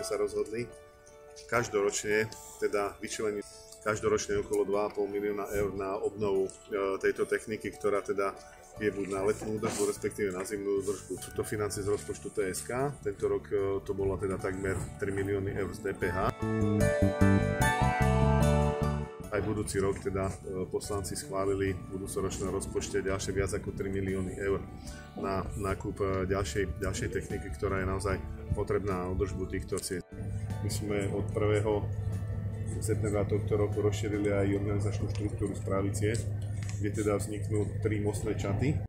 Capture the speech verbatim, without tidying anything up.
sa rozhodli každoročne teda vyčleniť každoročne okolo dva a pol milióna eur na obnovu tejto techniky, ktorá teda je buď na letnú údržbu, respektíve na zimnú údržbu. Sú to financie z rozpočtu té es ká. Tento rok to bolo teda takmer tri milióny eur z dé pé há. Aj budúci rok teda poslanci schválili v budúcoročnom rozpočte ďalšie viac ako tri milióny eur na nákup ďalšej, ďalšej techniky, ktorá je naozaj potrebná na údržbu týchto ciest. My sme od prvého septembra tohto roku rozšírili aj organizačnú štruktúru správy ciest, kde teda vzniknú tri mostné čaty.